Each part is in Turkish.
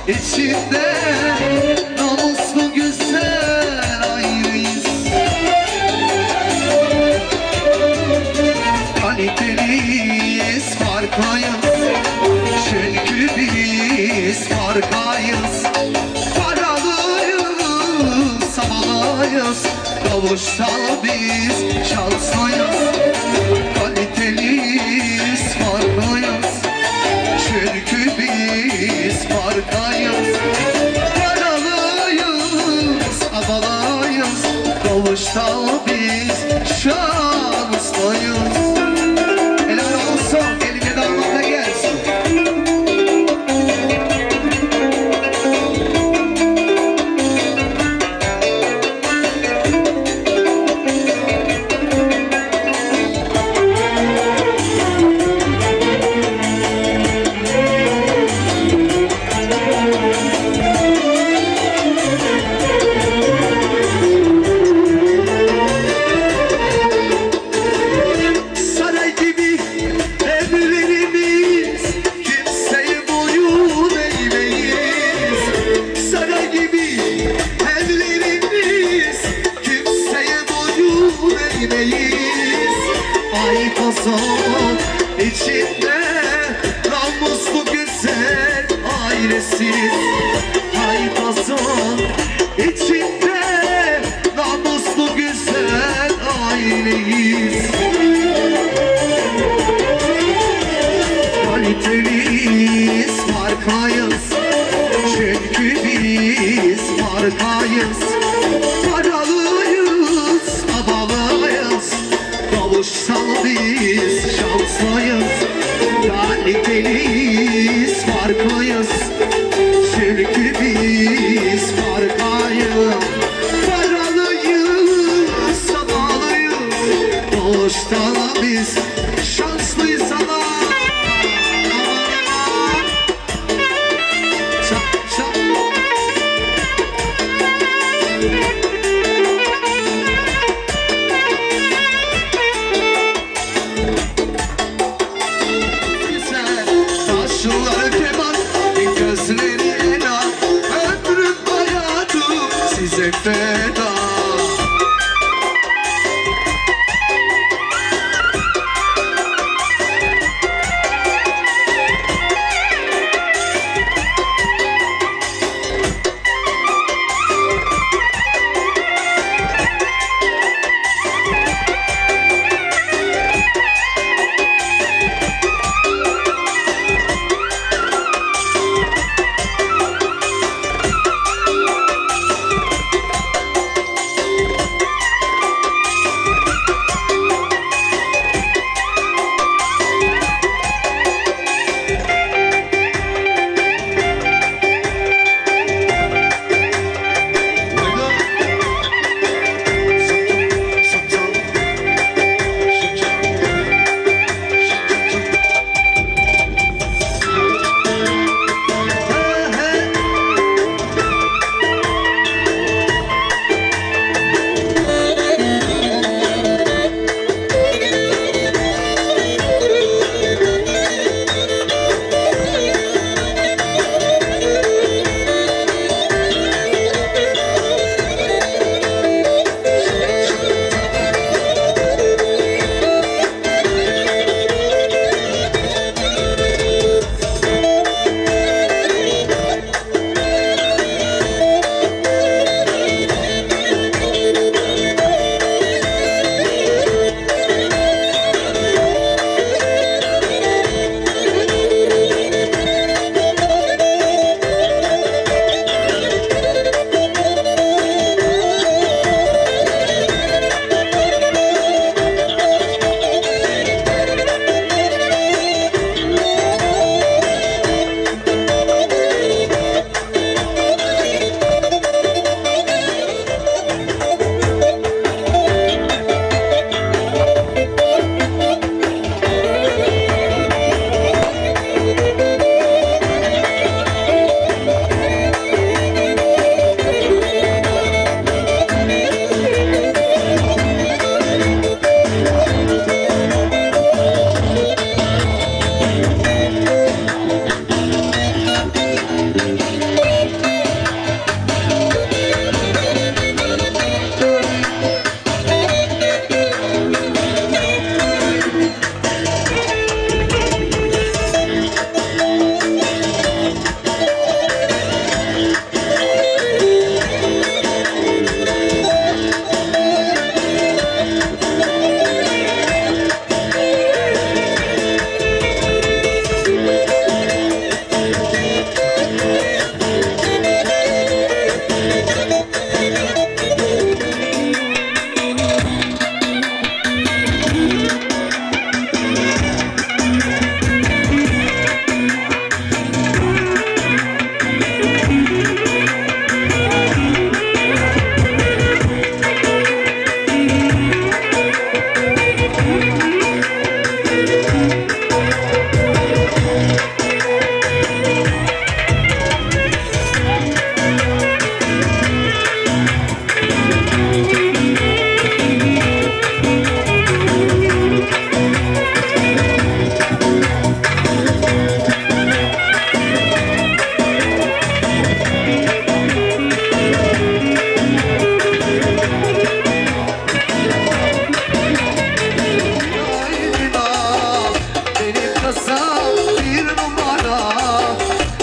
içinde namuslu güzel ayrıyız. Kaliteliyiz, markayız, çünkü biz markayız. Paralıyız, havalayız, kavuşta biz şanslıyız. Kaliteliyiz, markayız, çünkü biz markayız. Paralıyız, havalayız, kavuşta biz şanslıyız. Helal olsun, eline damlata gelsin. İçinde namuslu güzel ailesiz. Hayfazın içinde namuslu güzel aileyiz. Kaliteliyiz, markayız, çünkü biz markayız. Paralıyız, havalıyız, kavuşsal biz şanslıyız. Kaliteliyiz, markayız, çünkü biz markayız. Paralıyız, havalıyız, kavuşsal biz şanslıyız. Taşları keman, gözleri ela, ömrüm hayatım size feda.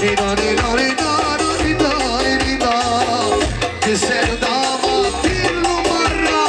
Güzel damat bir numara.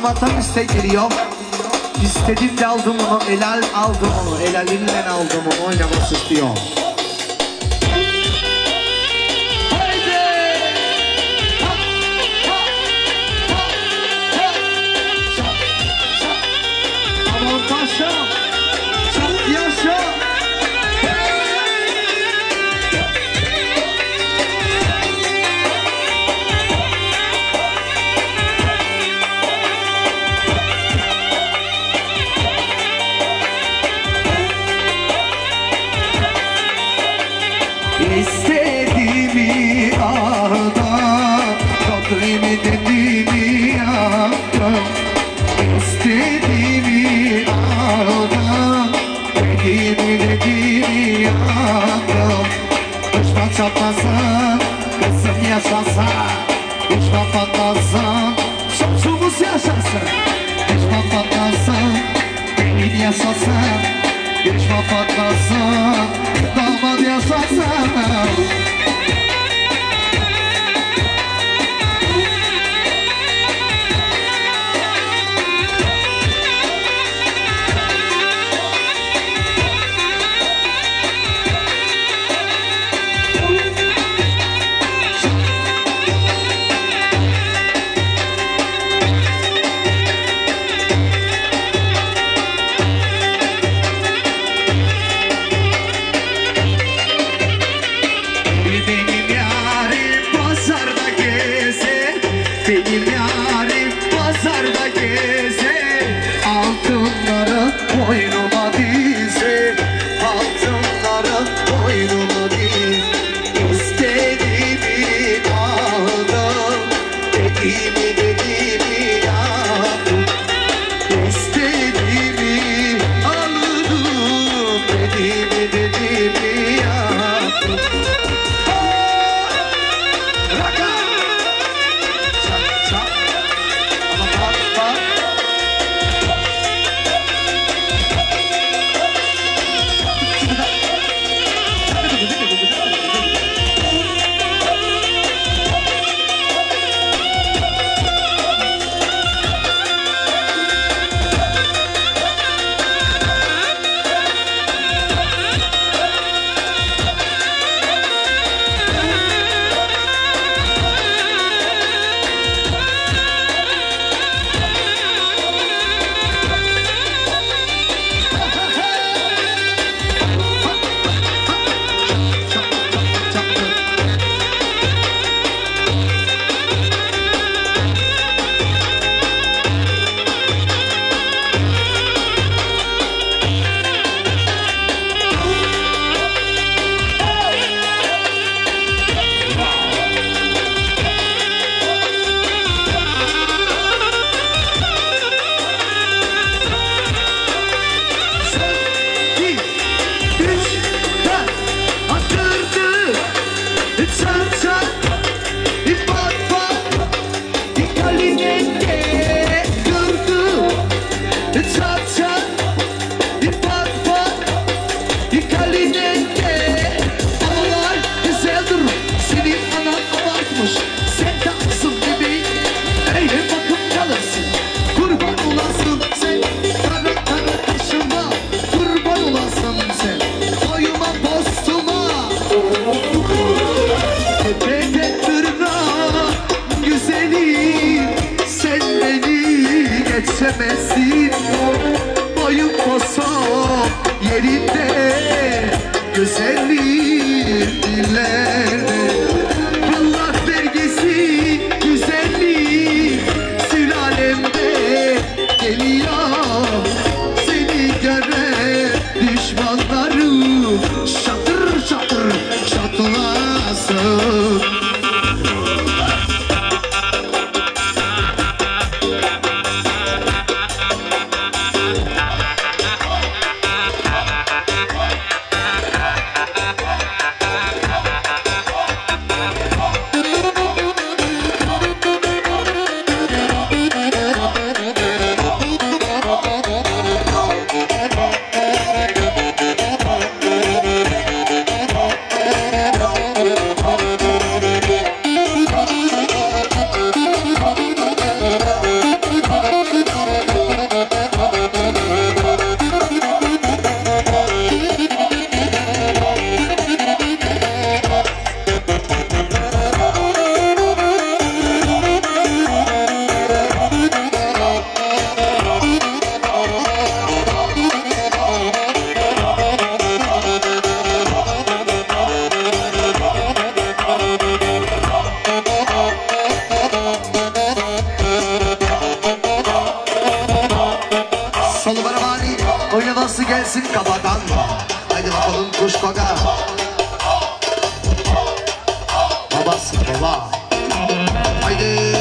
vatan üste geliyor. İstedim de aldım onu, helal aldım onu, helalimle aldım onu, oynaması istiyor. Aman paşa, çok yaşa. İstediğimi aldım, kadrimi dediğimi yaptım. İstediğimi aldım, dediğimi yaptım. Düşman çatlasın, kızım yaşasın. Düşman patlasın, şapşumuz yaşasın. Düşman patlasın, gelin yaşasın. Düşman patlasın, damat yaşasın. Benim yarim pazarda gezer, altınları boynuma dizer, altınları boynuma dizer. İstediğimi aldım, dediğimi yaptım. İstediğimi aldım, dediğimi yaptım. Pepe Oynaması gelsin kafadan. Haydi bakalım kuş koga. Babası keva. Haydi.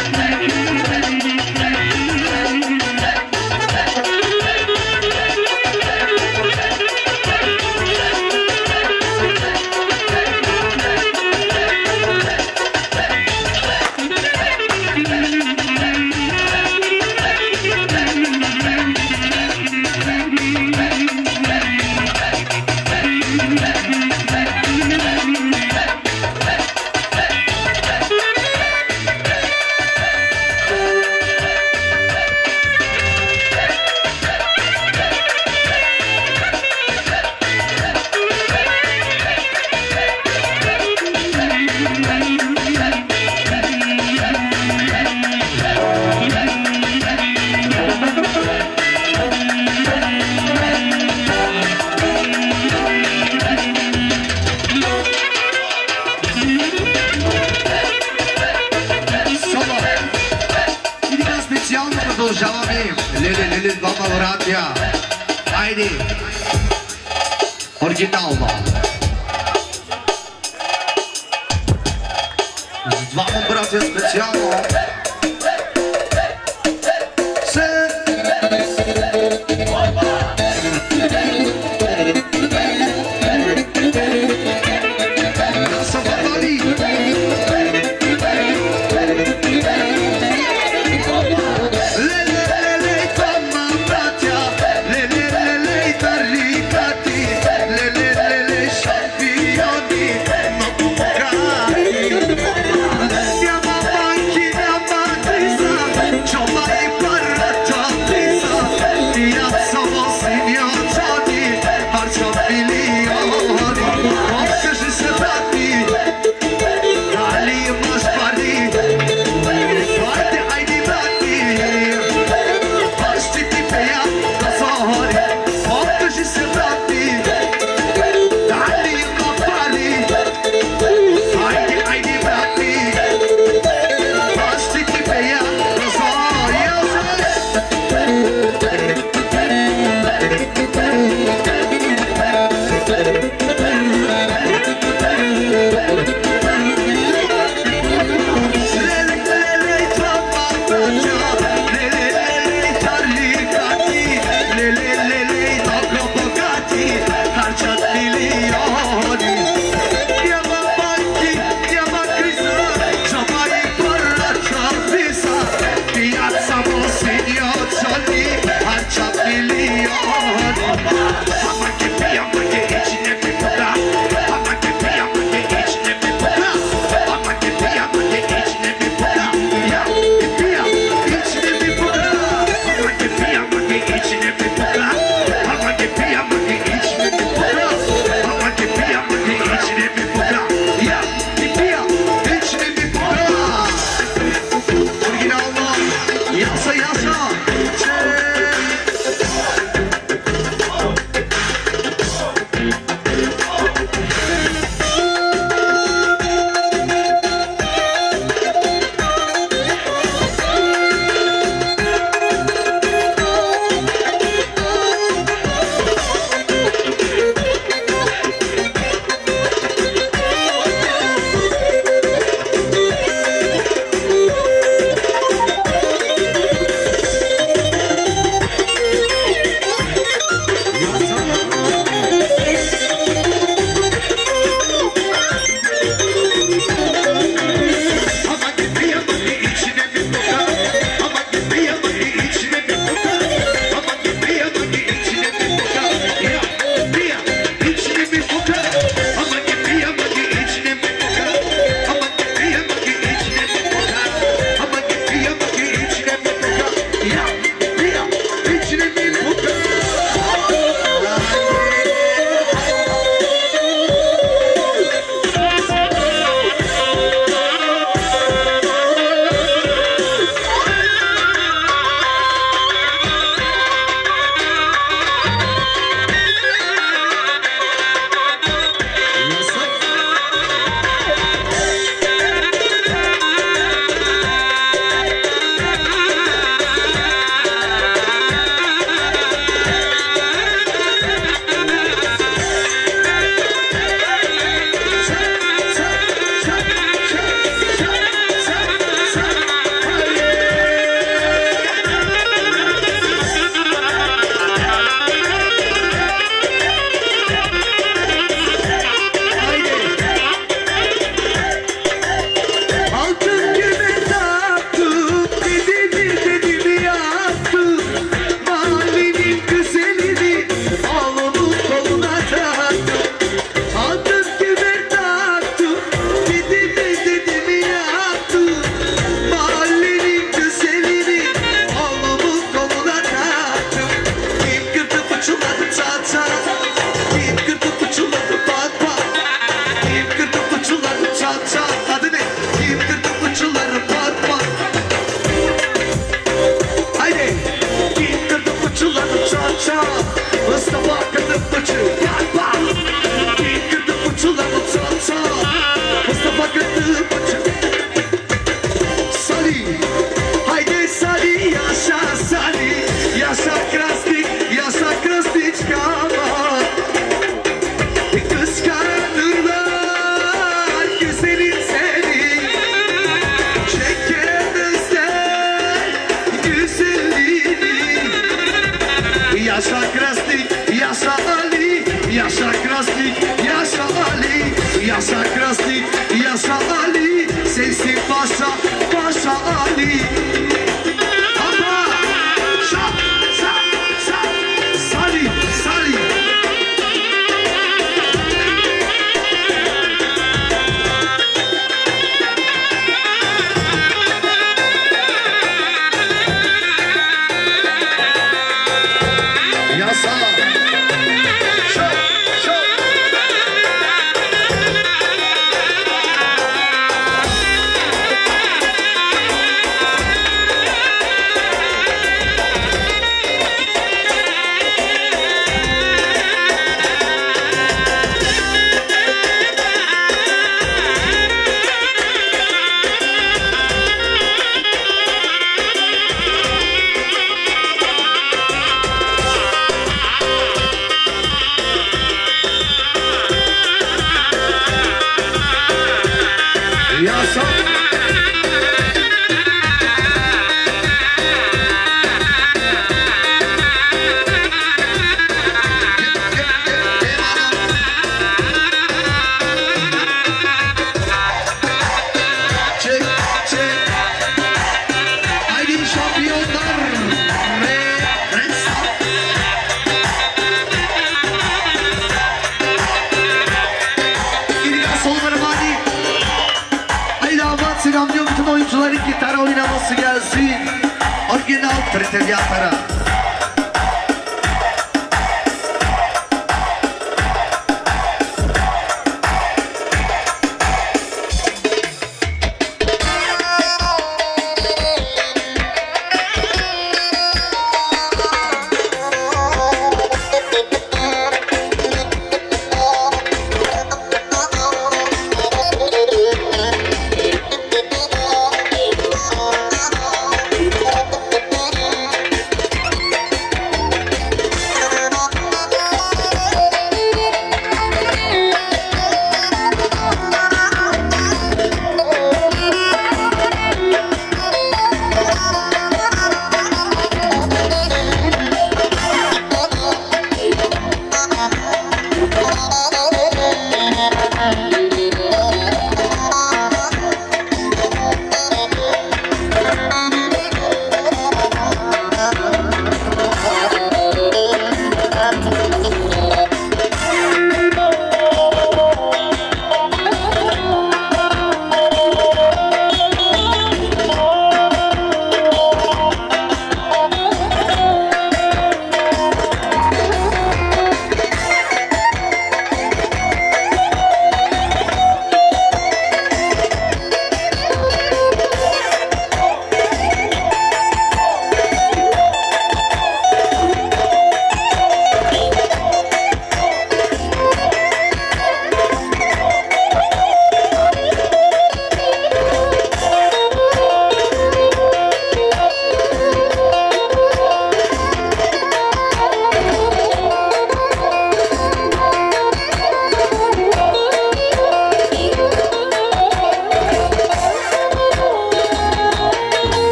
Originalno. Z vama, bratje, specijalno. Ja sam Vatali. Andiamo avanti, Bacı bak bak Gırdı uçuları çal çal Mustafa gırdı bacı Salih Haydi Salih yaşa Salih Yaşa krasniçka Kıskanırlar güzelin seni Çekemezler güzelliğini Yaşa krasnik, yaşa Ali Yaşa krasnik, yaşa Ali Yaşa krasnik, yaşa Ali Sensin paşa, paşa Ali Ama şap, şap, şap Salih, Salih Yasa Şap, şap Yasa Çek, çek Haydi şampiyonlar Ve ressam İlyas Olmarmani Haydi amat selamlıyor bütün oyuncuların gitar oynaması gelsin Orijinal pretelyatlara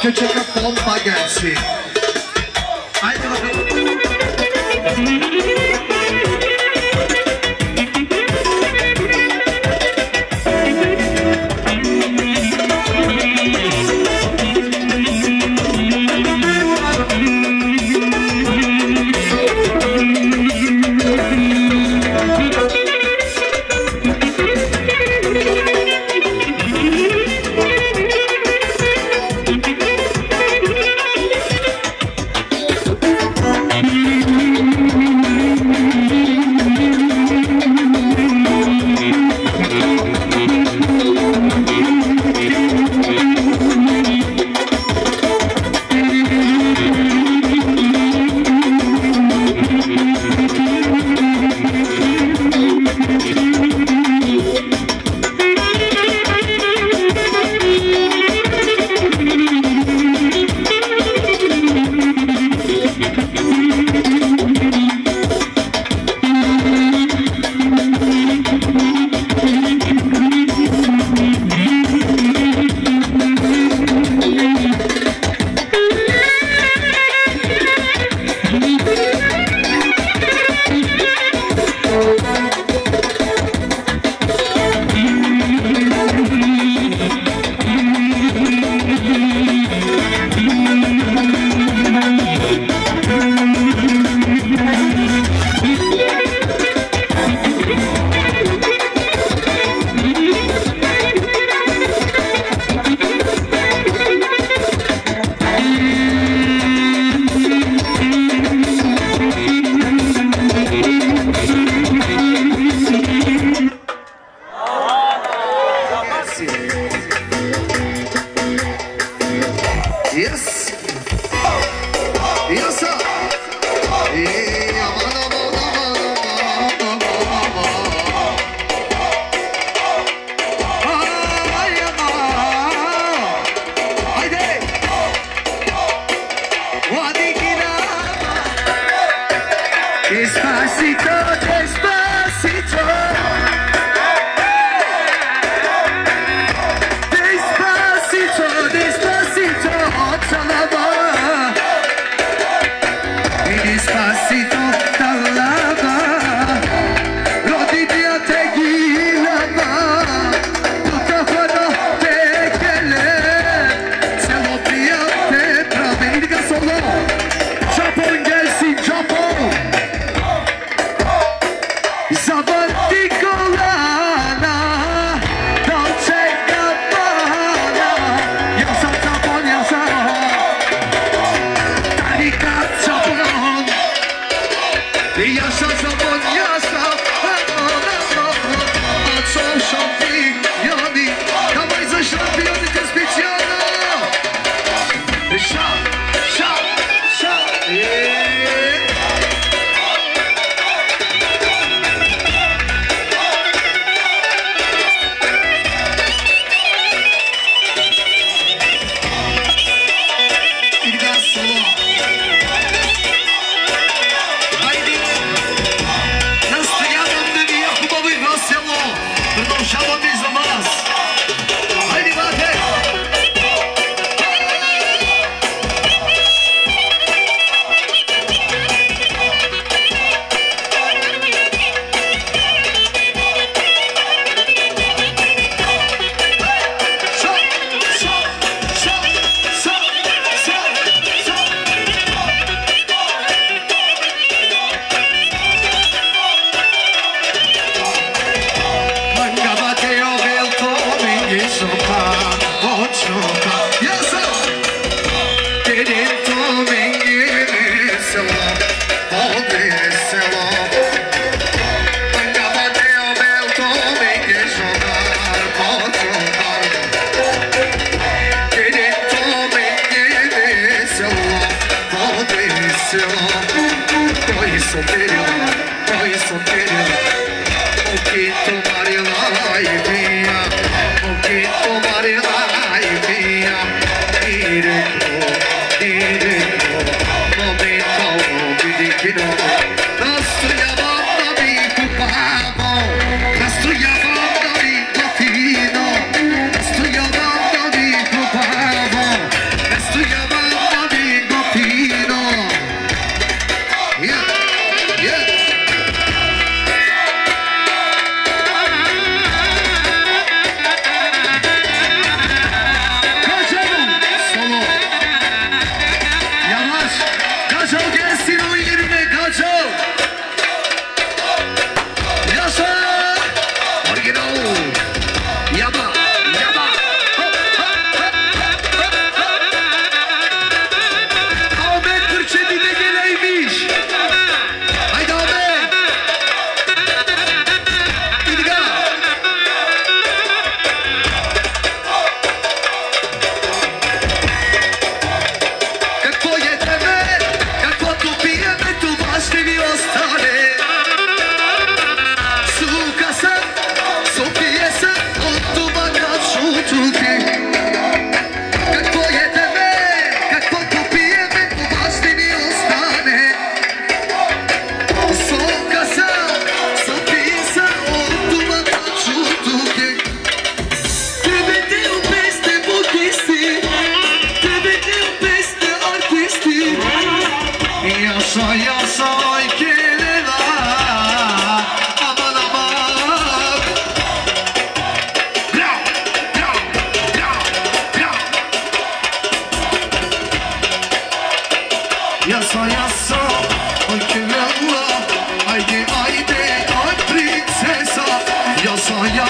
Köçeke bomba gelsin. Haydi bakalım.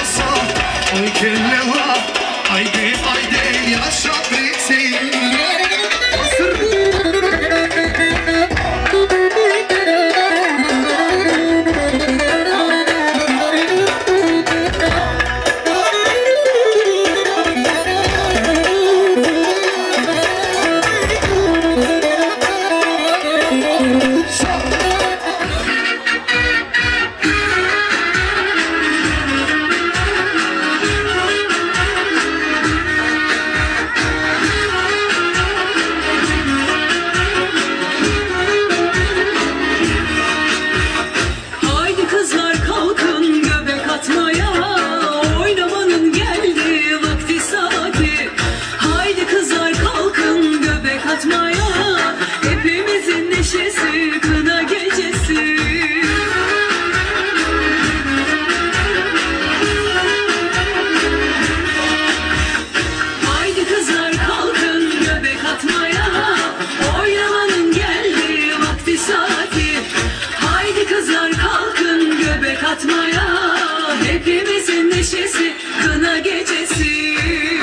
olsa oy kelleva haydi haydi yaşat Hüseyin. Hepimizin neşesi kına gecesi.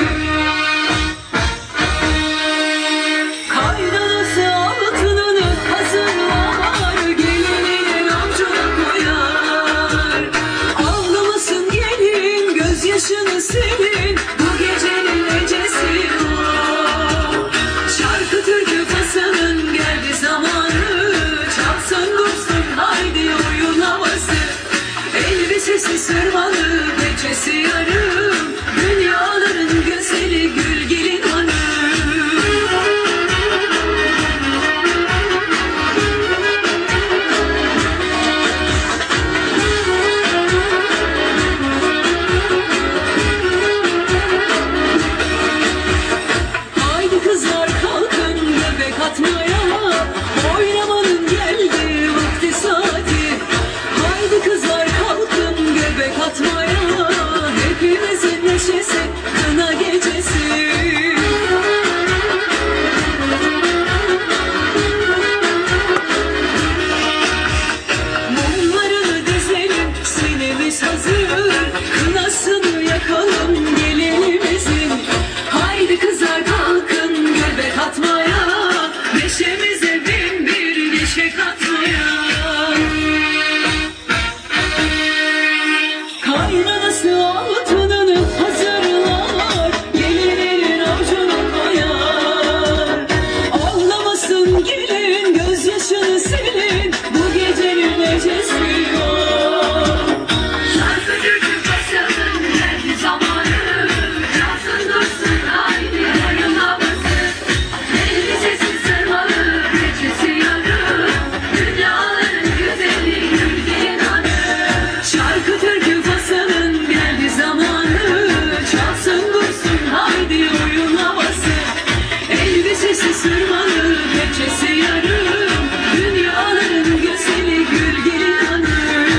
Kaynanası altınını hazırlar, gelinin avucuna koyar. Ağlamasın gelin, gözyaşını silin, bu gecenin ecesi o. Şarkı türkü fasanın geldi zamanı, çalsın dursun haydi oyun havası. Elbisesi sırmalı, peçesi yarım, dünyaların güzeli gül gelin hanım. Haydi kızlar kalkın göbek atmaya, oynamanın geldi vakti saati. Haydi kızlar kalkın göbek atmaya, hepimizin neşesi kına gecesi. Mumlarını dizelim, sinemiz hazır, kınasını yakalım gelinimizin. Haydi kızlar kalkın göbek atmaya, neşemize bin bir neşe katmaya. Kaynanası altınını hazırlar, gelinin avucuna koyar. Ağlamasın gelin, gözyaşını silin, bu gecenin ecesi o. Şarkı türkü fasanın geldi zamanı, çalsın dursun haydi oyun havası. Elbisesi sırmalı, peçesi yarım, dünyaların güzeli gül gelin hanım. Şarkı türkü fasanın geldi zamanı, çalsın dursun haydi oyun havası. Elbisesi sırmalı, peçesi yarım, dünyaların güzeli gül gelin hanım.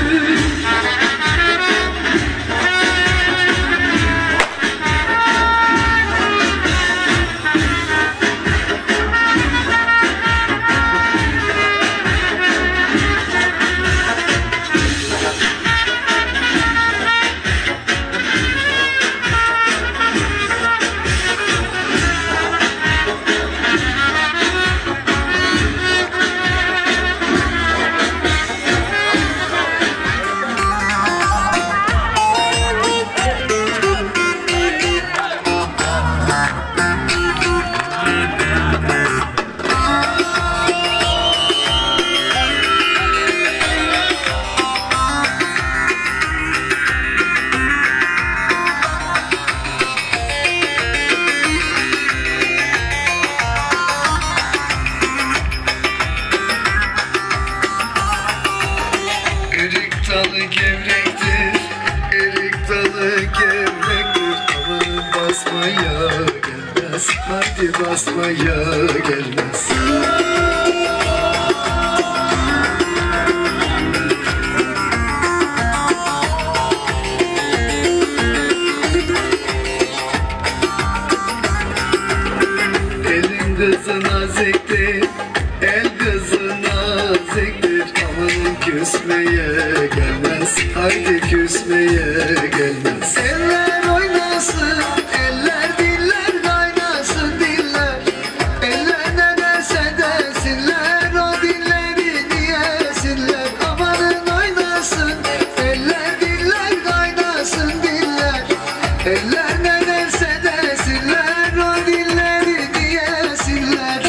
Erik dalı gevrektir, erik dalı gevrektir. Amanın basmaya gelmez, haydi basmaya gelmez. Elin kızı naziktir, el kızı naziktir. Amanın küsmeye gelmez, haydi küsmeye gelmez. oynasın, eller diller kaynasın diller. Eller ne derse desinler, o dilleri diyesinler. Amanın oynasın, eller diller kaynasın diller. Eller ne derse desinler, o dilleri diyesinler.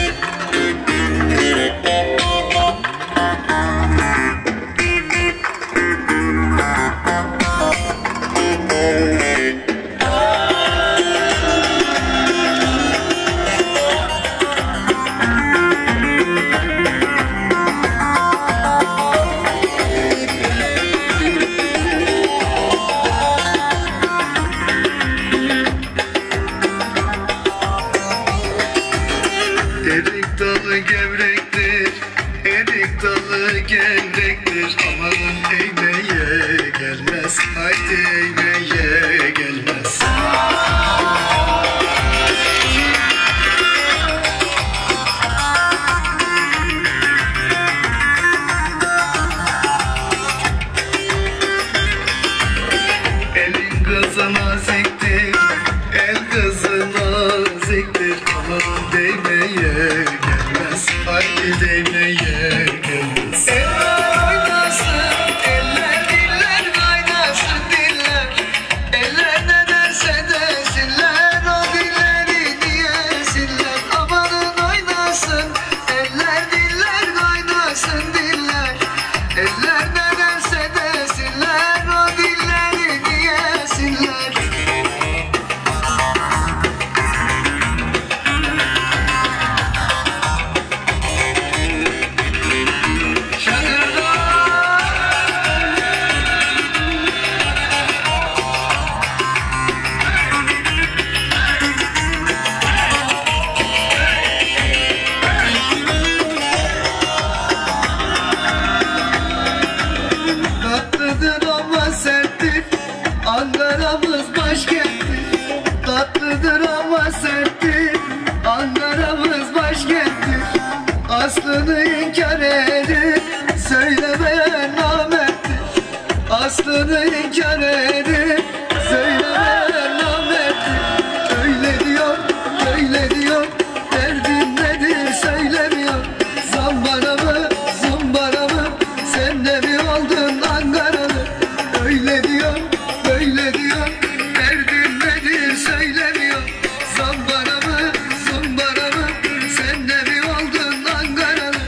Erik dalı gevrektir, erik dalı gevrektir. Amanın eğmeye gelmez, haydi eğmeye gelmez. Elin kızı naziktir, el kızı naziktir. Amanın değmeye gelmez, haydi değmeye gelmez. Eller oynasın, eller diller kaynasın diller. Eller ne derse desinler, o dilleri diyesinler. Amanın oynasın, eller diller kaynasın diller. Eller ne derse desinler, o dilleri diyesinler. Tatlıdır ama serttir, Ankara'mız başkenttir. Tatlıdır ama serttir, Ankara'mız başkenttir. Aslını inkar edip söylemeyen namerttir. Aslını inkar edip söylemeyen namerttir. Öyle diyor, böyle diyor, derdin nedir söylemiyor. Zambara mı, zumbara mı, sen de mi oldun Ankaralı? Öyle diyor, böyle diyor, derdin nedir söylemiyor. Zambara mı, zumbara mı, sen de mi oldun Ankaralı?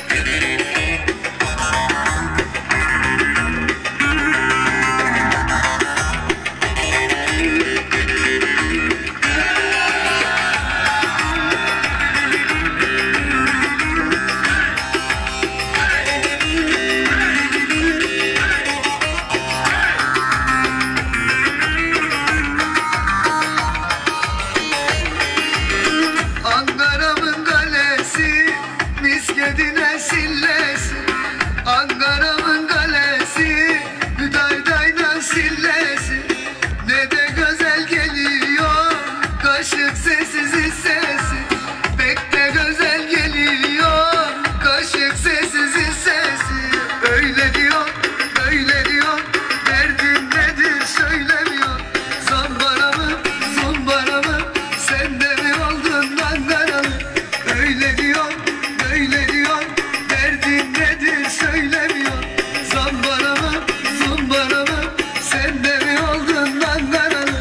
Ankara'mın kalesi, misketine sillesi. Ankara'mın kalesi, Hüdaydayla sillesi. Ne de güzel geliyor, kaşık sessiz sesi. Pek de güzel geliyor, kaşık sessiz sesi. Öyle diyor, böyle diyor, derdin nedir söylemiyor. Zambara mı, zumbara mı, sen de mi oldun Ankaralı? Öyle diyor, böyle diyor, derdin nedir söylemiyor. Zambara mı, zumbara mı, sen de mi oldun Ankaralı?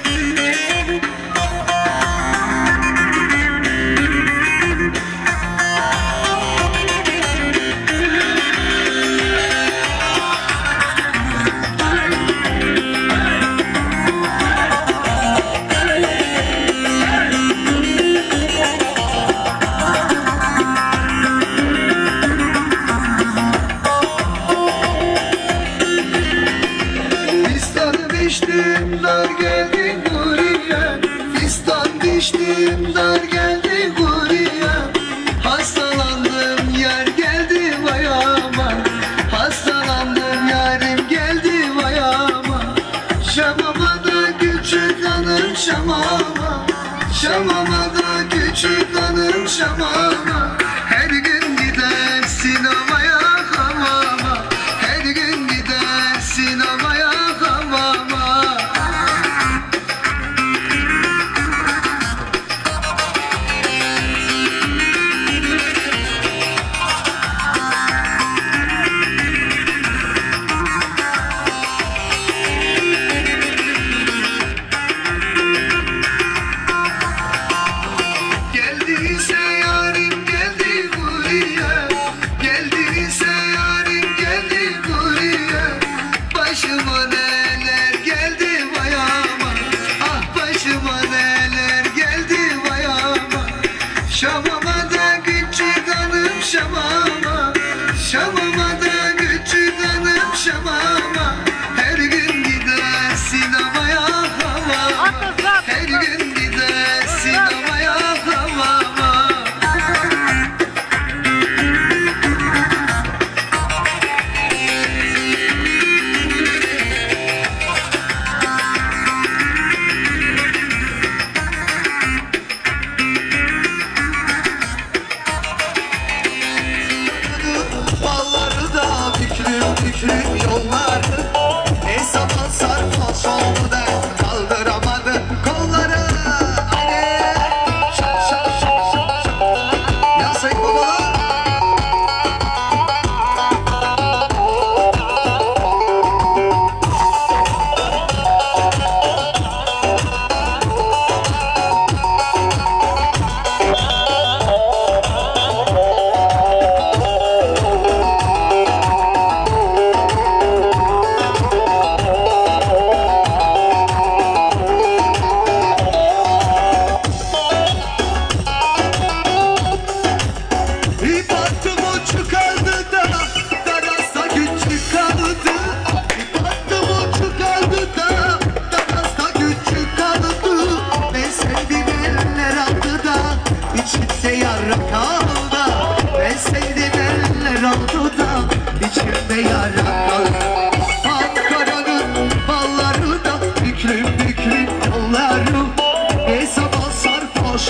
Fistan içtim, dar geldi buraya. Fistan içtim, dar geldi buraya. Hastalandım, yer geldi vayama. Hastalandım, yarim geldi vayama. Şamama da küçük hanım şamama. Şamama da küçük hanım şamama. Her gün gider sinemaya hamama. Her gün gider sinemaya hamama.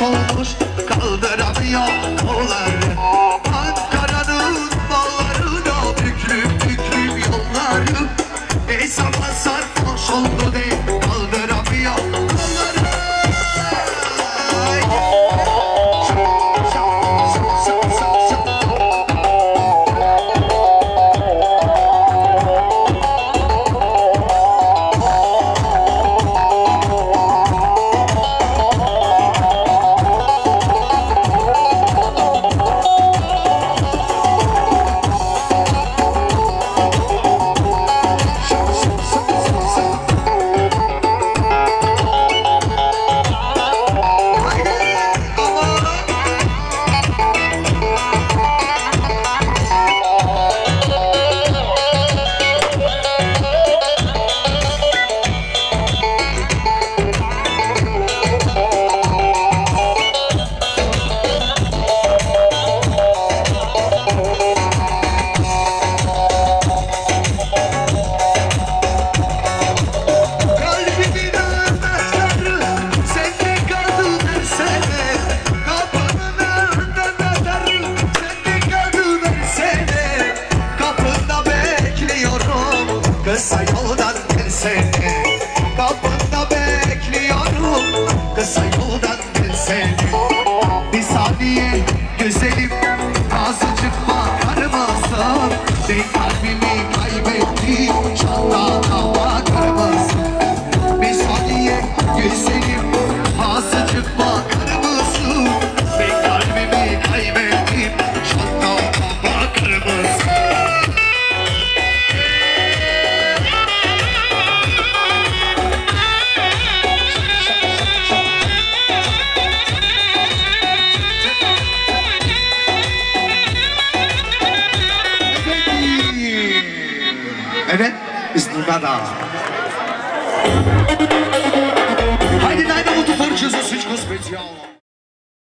sarhoş olmuş kaldıramıyor kolları. Ankara'nın bağlarına büklüm büklüm yolları. Ey zaman sarhoş oldu de kaldıramıyor kolları. Kısa yoldan gel seni, kapında bekliyorum. Kısa yoldan gel seni. Bir saniye güzelim, azıcık bakar mısın? Ben kalbimi kaybettim, çatlağa bakar mısın? Bir saniye güzelim, azıcık bakar mısın? Ben kalbimi kaybettim, çatlağa bakar mısın? Evet, İzmir'de. Haydi, najdę mu tu forczyzę, wszystko specjalne.